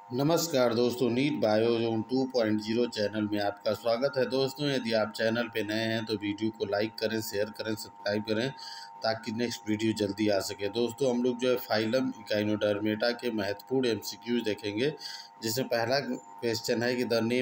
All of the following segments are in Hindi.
नमस्कार दोस्तों, नीट बायोजोन 2.0 चैनल में आपका स्वागत है। दोस्तों, यदि आप चैनल पे नए हैं तो वीडियो को लाइक करें, शेयर करें, सब्सक्राइब करें ताकि नेक्स्ट वीडियो जल्दी आ सके। दोस्तों, हम लोग जो है फाइलम इकाइनोडर्मेटा के महत्वपूर्ण एमसीक्यूज देखेंगे, जिसमें पहला क्वेश्चन है कि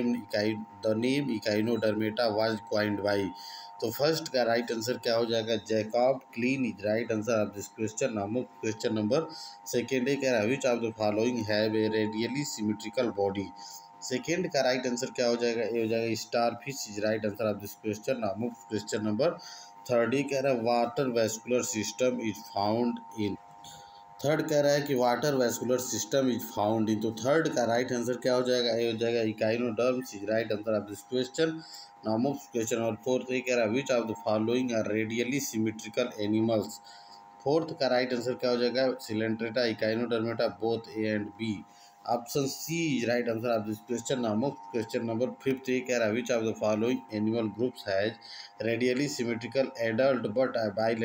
the name Echinodermata was coined by. तो फर्स्ट का राइट आंसर क्या हो जाएगा? Jacob Klein is right answer of this question. नामक क्वेश्चन नंबर सेकेंड है, कह रहा है which of the following have a radially symmetrical body. Second का राइट आंसर क्या हो जाएगा? ये हो जाएगा star fish is right answer of this question. नामक क्वेश्चन नंबर थर्ड ही कह रहा है water vascular system is found in. Third कह रहा है कि water vascular system is found in. तो थर्ड का राइट आंसर क्या हो जाएगा? ये हो जाएगा echinoderms is right answer of this question. नाम ऑफ क्वेश्चन। और फोर्थ ये कह रहा है which of the following are radially symmetrical animals. Fourth का राइट आंसर क्या हो जाएगा? Coelenterata, Echinodermata, both A and B. Option C is right answer of this question. नाम ऑफ क्वेश्चन नंबर फिफ्थ ये कह रहा है which of the following animal groups has radially symmetrical adult but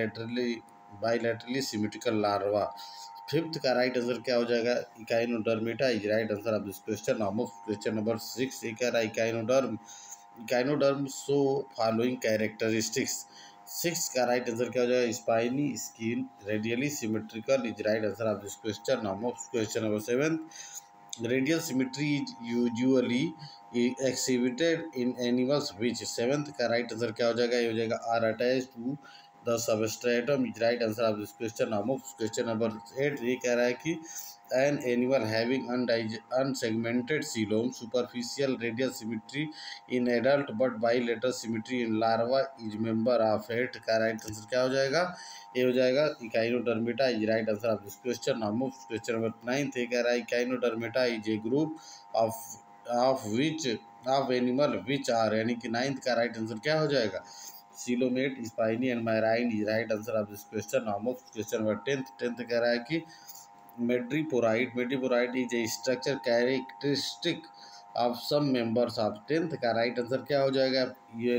bilaterally symmetrical larva. Fifth का राइट आंसर क्या हो जाएगा? Echinodermata is right answer of this question. नाम ऑफ क्वेश्चन नंबर सिक्स ये कह रहा है echinoderm so following characteristics. Six का राइट आंसर क्या हो जाएगा? Spiny skin radially symmetrical is right answer of this question. नाम of question number seventh radial symmetry is usually exhibited in animals which। Seventh का राइट आंसर क्या हो जाएगा? ये हो जाएगा are attach to the substratum is right answer of this question. नाम ऑफ क्वेश्चन नंबर एट ये कह रहा है कि an animal having unsegmented coelom superficial radial symmetry in adult but bilateral symmetry in larva is member of. Eight का राइट आंसर क्या हो जाएगा? ये हो जाएगा Echinodermata is right answer of this question. नाम ऑफ क्वेश्चन नंबर नाइन्थ ये कह रहा है Echinodermata is a group of animal which are. यानी कि नाइन्थ का राइट आंसर क्या हो जाएगा? Coelomate, spiny and marine is right answer of this question. नाम ऑफ क्वेश्चन नंबर टेंथ कह रहा है कि madreporite is a structure characteristic of some members of. Tenth का राइट आंसर क्या हो जाएगा? ये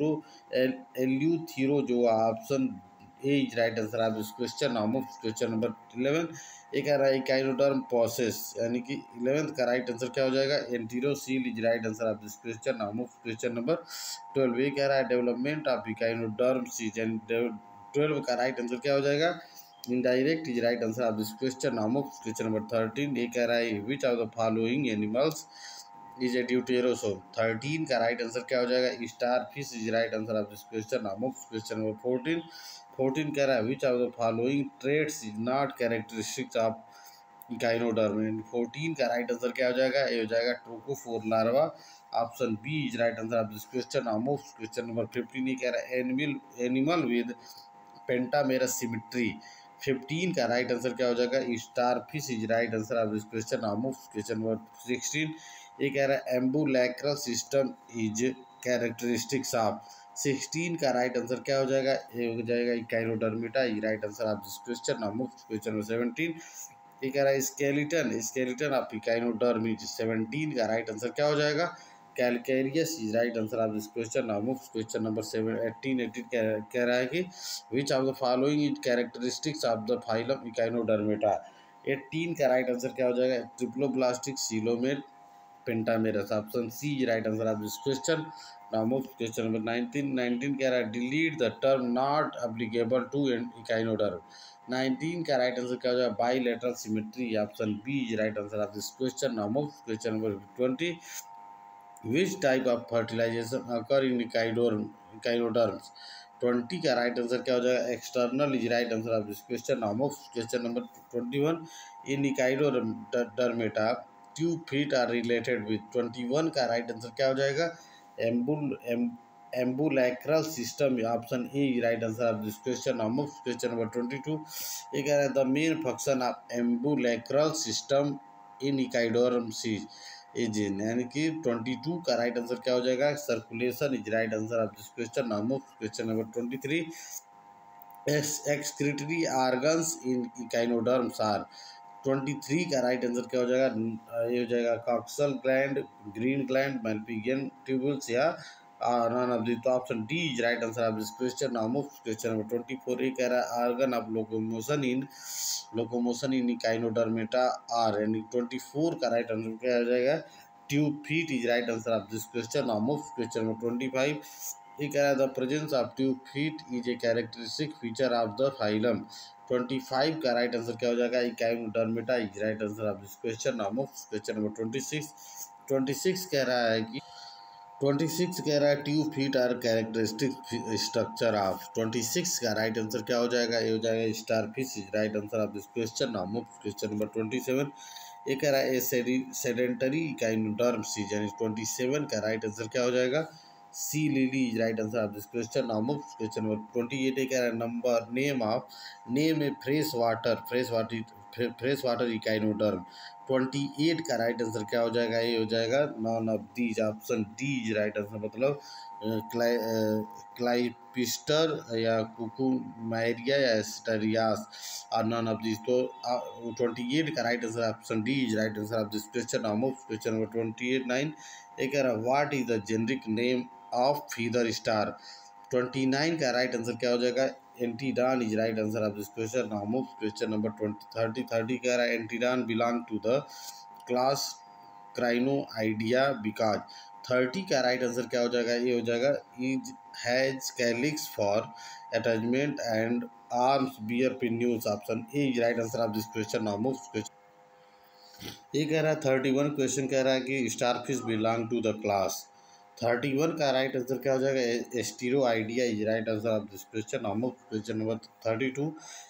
Eleutherozoa. Option A is right answer of this question. नाम ऑफ क्वेश्चन नंबर 11 ये कह रहा है इकाइनोडर्म प्रोसेस। यानी कि 11th का राइट आंसर क्या हो जाएगा? Enterocoel is right answer of this question. नाम ऑफ क्वेश्चन नंबर 12 ये कह रहा है डेवलपमेंट ऑफ इकाइनोडर्म सीज। एंड 12 का राइट आंसर क्या हो जाएगा? Indirect is right answer of this question. नाम ऑफ क्वेश्चन नंबर 13 ये कह रहा है which of the following animals is a deuterostome. 13 का राइट आंसर क्या हो जाएगा? Star fish is right answer of this question. नाम ऑफ क्वेश्चन नंबर 14 कह रहा है which of the following traits is not characteristics of echinoderm. 14 का राइट आंसर क्या हो जाएगा? ये हो जाएगा trochophore larva. Option B is right answer of this question. नाम ऑफ क्वेश्चन नंबर 15 ये कह रहा है एनिमल विद पेंटामेरस सिमेट्री। 15 का राइट आंसर क्या हो जाएगा? Star fish is right answer of this question. नाम ऑफ क्वेश्चन नंबर 16 ये कह रहा है ambulacral system is characteristics of. 16 का राइट आंसर क्या हो जाएगा? ये हो जाएगा Echinodermata is right answer of this question. नाम ऑफ क्वेश्चन नंबर 17 ये कह रहा है स्केलेटन ऑफ इकाइनोडर्म इज। 17 का राइट आंसर क्या हो जाएगा? Calcareous is right answer of this question. नाम ऑफ क्वेश्चन नंबर 18 कह रहा है कि which of the following is characteristics of the phylum Echinodermata. 18 का राइट आंसर क्या हो जाएगा? Triploblastic coelomate pentamerous. Option C is right answer of this question. नाम ऑफ क्वेश्चन नंबर 19 कह रहा है delete the term not applicable to echinoderm. 19 का राइट आंसर क्या हो जाएगा? Bilateral symmetry. Option B is right answer of this question. नाम of question number 20 which type of fertilization occur in echinoderms. 20 का राइट आंसर क्या हो जाएगा? External is right answer of this question. नाम of question number 21 in Echinodermata tube feet are related with. 21 का राइट आंसर क्या हो जाएगा? Ambulacral system. Option A right answer of this question. नाम ऑफ क्वेश्चन नंबर 22 ये कह रहा है the main function of ambulacral system in echinoderms is in. यानी कि 22 का राइट आंसर क्या हो जाएगा? Circulation is right answer of this question. नाम of question number 23 excretory organs in echinoderms are. 23 का राइट आंसर क्या हो जाएगा? ये हो जाएगा coxal gland, green gland, Malpighian tubules या none of the, तो option D is right answer of this question. Now move question number 24। ये कह रहा है organ of locomotion in Echinodermata are, यानी 24 का राइट आंसर क्या आ जाएगा, tube feet is right answer of this question. Now move question number 25। ये कह रहा है the presence of tube feet is a characteristic feature of the phylum. 25 का राइट आंसर क्या हो जाएगा, Echinodermata is right answer of this question. Now move question number 26 कह रहा है कि 26 कह रहा है tube feet are characteristic structure of. 26 का राइट आंसर क्या हो जाएगा, ये हो जाएगा star fish is right answer of this question. Now move question number 27। ये कह रहा है सेडेंटरी इकाइनोडर्म सीज, यानी 27 का राइट आंसर क्या हो जाएगा, sea lily is right answer of this question. Now move question number 28। ये कह रहा है number name a fresh water echinoderm. 28 का राइट आंसर क्या हो जाएगा, ये हो जाएगा none of these, option D is right answer, मतलब क्लाइपिस्टर या कुकुमायरिया या एस्टेरियास और नॉन ऑफ दीज। तो 28 का right answer option D is right answer of this question. Now move question number 28 ये कह रहा है what is the generic name of feather star. 29 का राइट आंसर क्या हो जाएगा, antedon is right answer of this question. Now move question number 30 कह रहा है antedon belong to the class crinoidea because. 30 का राइट आंसर क्या हो जाएगा, ये हो जाएगा is has calyx for attachment and arms bear pinnules, option A is right answer of this question. Now move question ये कह रहा है 31 क्वेश्चन कह रहा है कि starfish belong to the class. 31 का राइट आंसर क्या हो जाएगा, asteroidea is right answer of this question. Now move question number 32।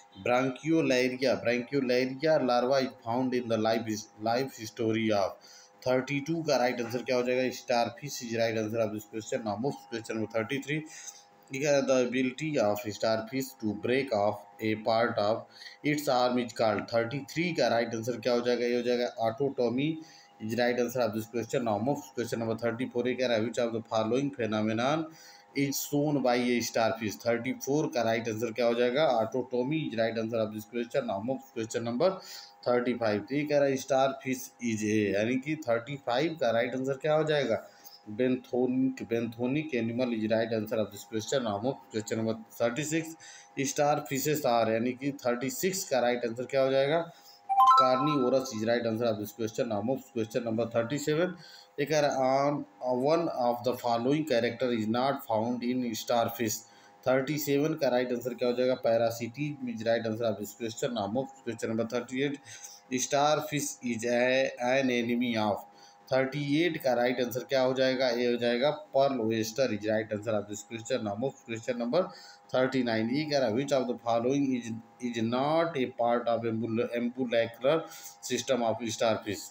Brachiolaria larva is found in the life history of. 32 का राइट आंसर क्या हो जाएगा, starfish is right answer of this question. Now move question number 33। The ability of starfish to break off a part of its arm is called. 33 का राइट आंसर क्या हो जाएगा, ये हो जाएगा autotomy is right answer of this question. Now move question number 34। ये कह रहा है which of the following phenomenon is shown by a starfish. 34 का राइट आंसर क्या हो जाएगा, autotomy is right answer of this question. Now move question number 35। तो ये कह रहा है स्टारफिश इज ए, यानी कि 35 का राइट आंसर क्या हो जाएगा, benthonic animal is right answer of this question. Now move question number 36। Star fishes are, यानी कि 36 का राइट आंसर क्या हो जाएगा, carnivorous is right answer of this question. Now move question number 37। एक on one of the following character is not found in star fish. 37 का राइट आंसर क्या हो जाएगा, parasitic is right answer of this question. Now move question number 38। Star fish is an enemy of. 38 का राइट आंसर क्या हो जाएगा, ये हो जाएगा pearl oyster is right answer of this question. Now move question number 39। ये कह रहा है which of the following is not a part of ambulacral system of starfish.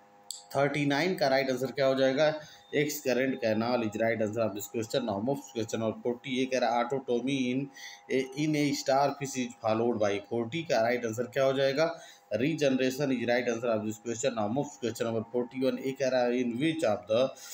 39 का राइट आंसर क्या हो जाएगा, excurrent canal is right answer of this question. Now move question number 40। ये कह रहा है autotomy in a star fish is followed by. 40 का राइट आंसर क्या हो जाएगा, regeneration is right answer of this question. Now move question number 41। ये कह रहा है in which of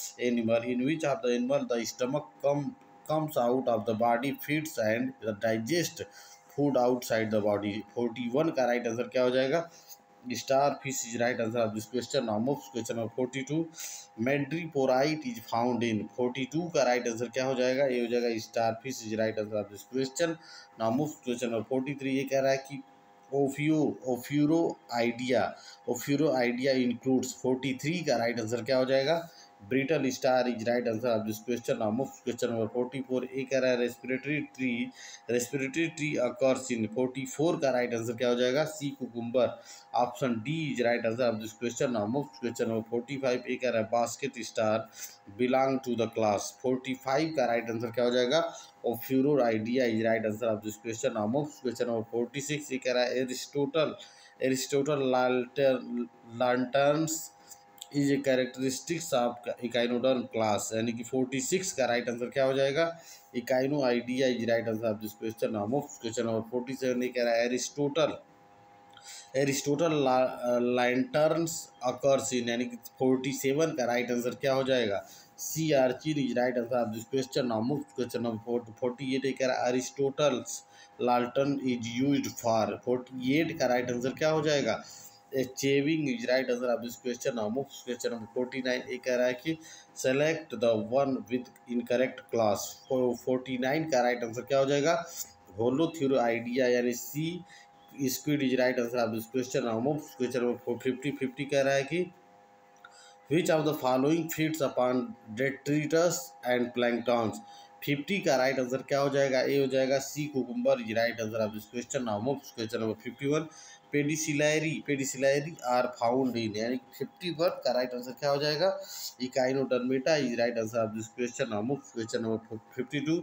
the animal the stomach comes out of the body, feeds and digest food outside the body। 41 का राइट आंसर क्या हो जाएगा, star fish is right answer of this question. Now move question number 42। Madreporite is found in. 42 का राइट आंसर क्या हो जाएगा, ये हो जाएगा star fish is right answer of this question. Now move question number 43। ये कह रहा है कि ओफ्यूरो आइडिया इंक्लूड्स। 43 का राइट आंसर क्या हो जाएगा, brittle star is right answer of this question. Now move question number 44। ये कह रहा है रेस्पिरेटरी ट्री अकर्स इन। 44 का राइट आंसर क्या हो जाएगा, sea cucumber, option D is right answer of this question. Now move question number 45। ये कह रहा है basket star belong to the class. 45 का राइट आंसर क्या हो जाएगा, Ophiuroidea is right answer of this question. Now move question number 46। ये कह रहा है Aristotle lanterns is a characteristics of echinoderm class, यानी कि 46 का राइट आंसर क्या हो जाएगा, इकाइनो idea is right answer of this question. Now move question number 47। ये कह रहा है एरिस्टोटल लैंटर्न्स अकर्स इन, यानी कि 47 का राइट आंसर क्या हो जाएगा, sea urchin is right answer of this question. Now move question number 48। ये कह रहा है Aristotle's lantern is used for. 48 का राइट आंसर क्या हो जाएगा, Achieving is right answer of this question. Now move question number 49. एक कह रहा है कि select the one with incorrect class. 49 का right answer क्या हो जाएगा? Holothuridia यानी C squid is right answer of this question. Now move question number 50 कह रहा है कि which of the following feeds upon detritus and planktons? 50 का राइट आंसर क्या हो जाएगा? ए हो जाएगा sea cucumber is right answer of this question. Now move question number 51. Pedicellariae are found in यानी 51 का राइट आंसर क्या हो जाएगा? Echinodermata is right answer of this question. Now move question number 52.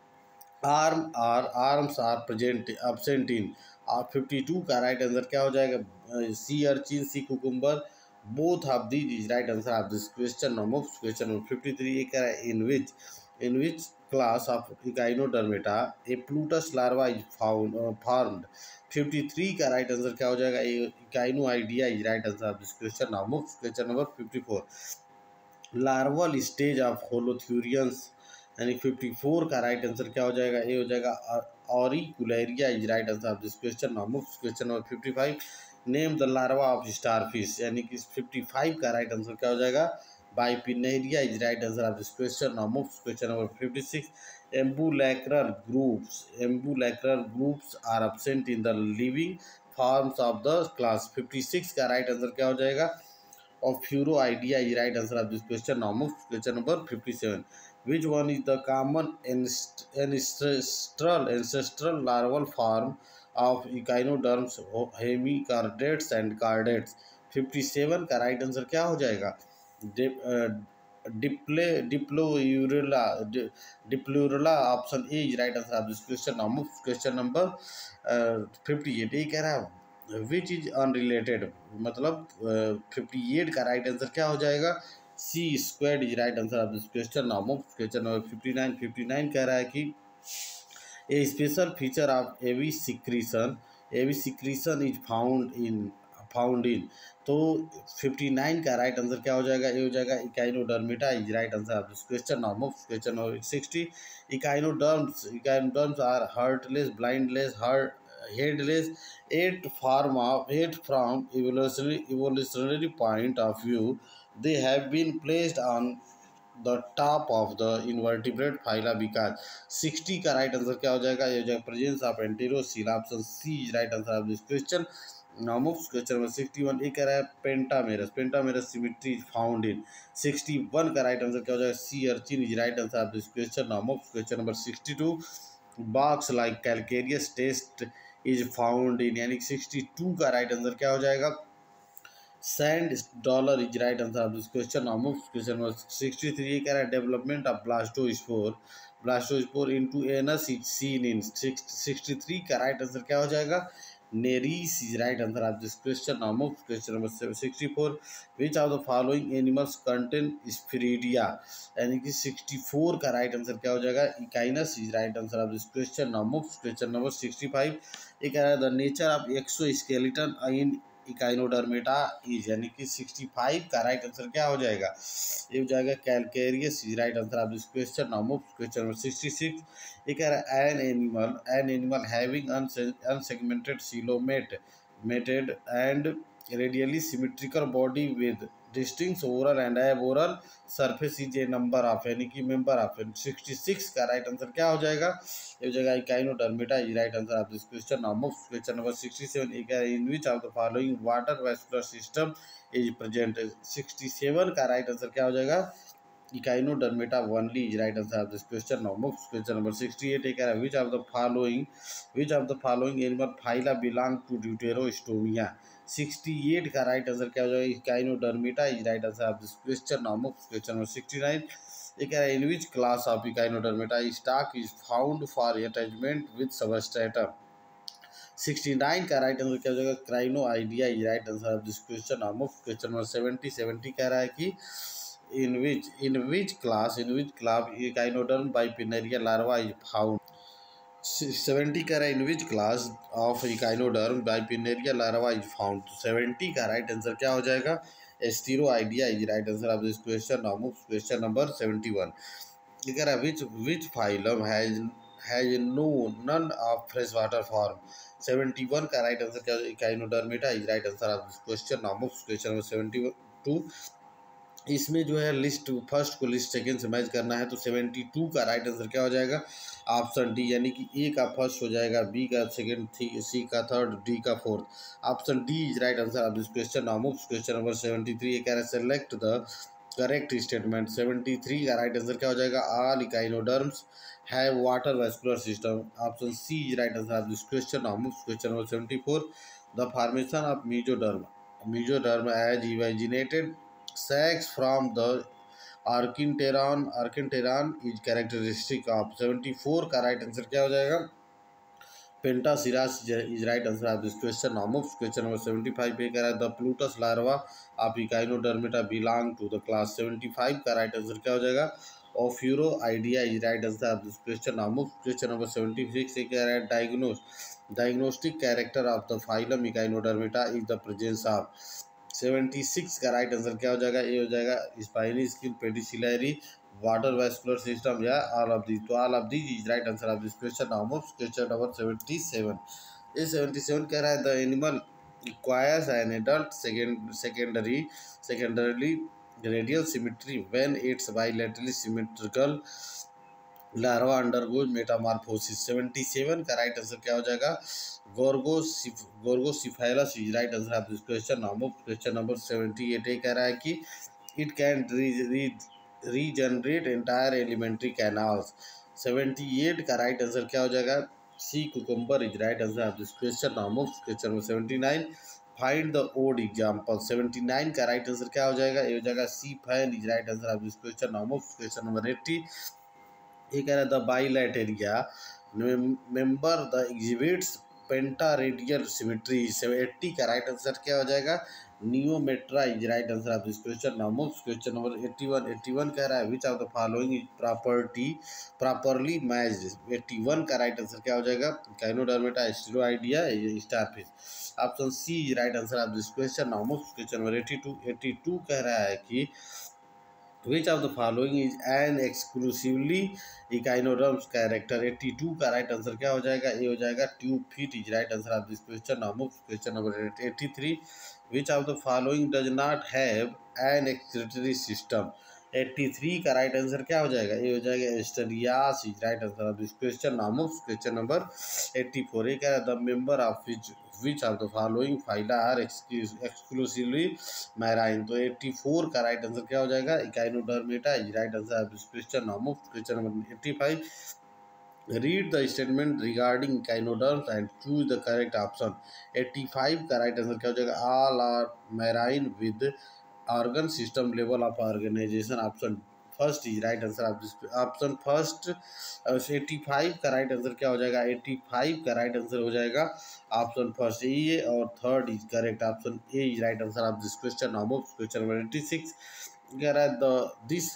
Arms are present absent in 52 का राइट आंसर क्या हो जाएगा? Sea urchin sea cucumber both of these is right answer of this question. Now move question number 53. एक कह रहा है in which class of echinodermata a plutus larva is formed? 53 का राइट आंसर क्या हो जाएगा? Echinoidea is right answer of this question. Now move question number 54. Larval stage of holothurians यानी 54 का राइट आंसर क्या हो जाएगा? ए हो जाएगा auricularia is right answer of this question. Now move question number 55. Name the larva of starfish यानी कि 55 का राइट आंसर क्या हो जाएगा? Bipinnaria is right answer of this question. Now move question number 56. Ambulacral groups are absent in the living forms of the class. 56 का राइट आंसर क्या हो जाएगा? Of Furoidea is right answer of this question. Now move question number 57. Which one is the common ancestral larval form of echinoderms, hemichordates and chordates? 57 का राइट आंसर क्या हो जाएगा? Dipleurula option A is right answer of this question. Now move question number 58. ये कह रहा है विच इज अनरिलेटेड मतलब 58 का राइट आंसर क्या हो जाएगा? Sea squared is right answer of this question. Now move question number 59 कह रहा है कि a special feature of AV secretion is found in तो 59 का राइट आंसर क्या हो जाएगा? ये हो जाएगा Echinodermata is right answer of this question. Now move question number 60. Echinoderms are heartless, blindless, headless. Eight from evolutionary point of view, they have been placed on the top of the invertebrate phyla because 60 का राइट आंसर क्या हो जाएगा? ये हो जाएगा presence of enterocoel option C is right answer of this question. Now move question number 61. ये कह रहा है pentamerous symmetry is found in 61 का राइट आंसर क्या हो जाएगा? Sea urchin is right answer of this question. Now move question number 62. Box like calcareous test is found in यानी 62 का राइट आंसर क्या हो जाएगा? Sand dollar is right answer of this question. Now move question number 63. ये कह रहा है development of blastopore into anus is seen in 63 का राइट आंसर क्या हो जाएगा? Nereis is right answer of this question. Now move question number 64. Which of the following animals contain spiridia यानी कि 64 का राइट आंसर क्या हो जाएगा? Echinus is right answer of this question. Now move question number 65. ये कह रहा है the nature of exoskeleton in Echinodermata is यानी कि 65 का राइट आंसर क्या हो जाएगा? ये हो जाएगा calcareous is right answer of this question. Now move question number 66. ये कह रहा है an animal having unsegmented coelomated and radially symmetrical body with distinct oral and aboral surface is a number of यानी कि मेंबर ऑफ 66 का राइट आंसर क्या हो जाएगा? ये हो जाएगा Echinodermata is right answer of this question. Now move question number 67. In which of the following water vascular system is present? 67 का राइट आंसर क्या हो जाएगा? Echinodermata only is right answer of this question. Now move question number 68. ये कह रहा है which of the following animal phyla belong to deuterostomia? 68 का राइट आंसर क्या हो जाएगा? Echinodermata is right answer of this question. Now move question number 69. ये कह रहा है in which class of Echinodermata stalk is found for attachment with substratum? 69 का राइट आंसर क्या हो जाएगा? Crinoidea is right answer of this question. Now move question number 70 कह रहा है कि in which class echinoderm bipineria larva is found? 70 का in which class of echinoderm bipinnaria larva is found. 70 का राइट आंसर क्या हो जाएगा? Asteroidea is right answer of this question. Now move question number 71. ये कह रहा है which phylum has no none of fresh water form. 71 का राइट आंसर क्या हो जाएगा, Echinodermata is right answer of this question. Now move question number 72। इसमें जो है लिस्ट फर्स्ट को लिस्ट सेकेंड से मैच करना है, तो 72 का राइट आंसर क्या हो जाएगा, ऑप्शन डी, यानी कि ए का फर्स्ट हो जाएगा, बी का सेकेंड, सी का थर्ड, डी का fourth. Option D is right answer of this question. Now move question number 73। ये कह रहा है सेलेक्ट द करेक्ट स्टेटमेंट। 73 का राइट आंसर क्या हो जाएगा, all echinoderms have water vascular system. Option C is right answer of this question. Now move question number 74। The formation of mesoderm as invaginated sacs from the archenteron is characteristic of। 74 का राइट आंसर क्या हो जाएगा, Pentaceros is right answer of this question. Now move question number 75 पे कह रहा है the pluteus larva of Echinodermata belong to the class. 75 का राइट आंसर क्या हो जाएगा, Ophiuroidea is right answer of this question. Now move question number 76 से कह रहा है diagnostic character of the phylum Echinodermata is the presence of. 76 का राइट आंसर क्या हो जाएगा, ये हो जाएगा spiny skin, pedicellariae, water vascular system या ऑल ऑफ दीज। तो all of these is right answer of this question. Now move question number 77। ये 77 कह रहा है the animal acquires an adult secondarily radial symmetry when its bilaterally symmetrical larva undergoes metamorphosis. 77 का राइट आंसर क्या हो जाएगा, Gorgonocephalus is right answer of this question. Now move question number 78। ये कह रहा है कि it can regenerate entire alimentary canals. 78 का राइट आंसर क्या हो जाएगा, sea cucumber is right answer of this question. Now move question number 79। Find the odd example. 79 का राइट आंसर क्या हो जाएगा, ये हो जाएगा sea fan is right answer of this question. Now move question number 80। ये कह रहा है the bilateria member the exhibits penta radial symmetry. 80 का राइट आंसर क्या हो जाएगा, Neometra is right answer of this question. Now move question number 81 कह रहा है which of the following is properly matched. 81 का राइट आंसर क्या हो जाएगा, Echinodermata, Asteroidea, starfish. Option C is right answer of this question. Now move question number 82 कह रहा है कि which of the following is an exclusively echinoderms character। 82 का राइट आंसर क्या हो जाएगा, ये हो जाएगा tube feet is right answer of this question. Now move question number 83। which of the following does not have an excretory system। 83 का राइट आंसर क्या हो जाएगा, ये हो जाएगा Asterias is right answer of this question. Now move question number 84। ये कह रहा है the member of which of the following phyla are exclusively marine। तो 84 का राइट आंसर क्या हो जाएगा, Echinodermata is right answer of this question. Now move question number 85। Read the statement regarding echinoderms and choose the correct option. 85 का राइट आंसर क्या हो जाएगा, all are marine with organ system level of organisation. Option first is right answer of this option first. 85 का राइट आंसर क्या हो जाएगा, 85 का राइट आंसर हो जाएगा ऑप्शन फर्स्ट ए, और third is correct, option A is right answer of this question. Now move question number 86 कह रहा है the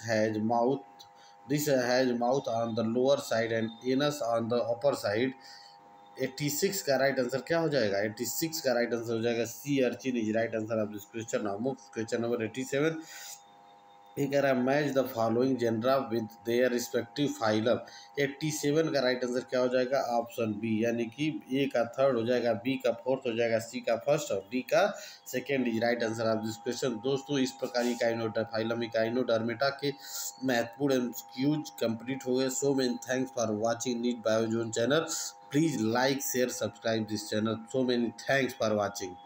this has mouth on the lower side and anus on the upper side. 86 का राइट आंसर क्या हो जाएगा, 86 का राइट आंसर हो जाएगा sea urchin is right answer of this question. Now move question number 87। ये कह रहा है match the following genera with their respective phylum. 87 का राइट आंसर क्या हो जाएगा, ऑप्शन बी, यानी कि ए का थर्ड हो जाएगा, बी का फोर्थ हो जाएगा, सी का फर्स्ट और डी का second is right answer of this question. दोस्तों इस प्रकार फाइलम इकाइनोडर्मेटा के महत्वपूर्ण एमसीक्यूज कंप्लीट हो गए। So many thanks for watching NEET Biozone channel. Please like share subscribe this channel. So many thanks for watching.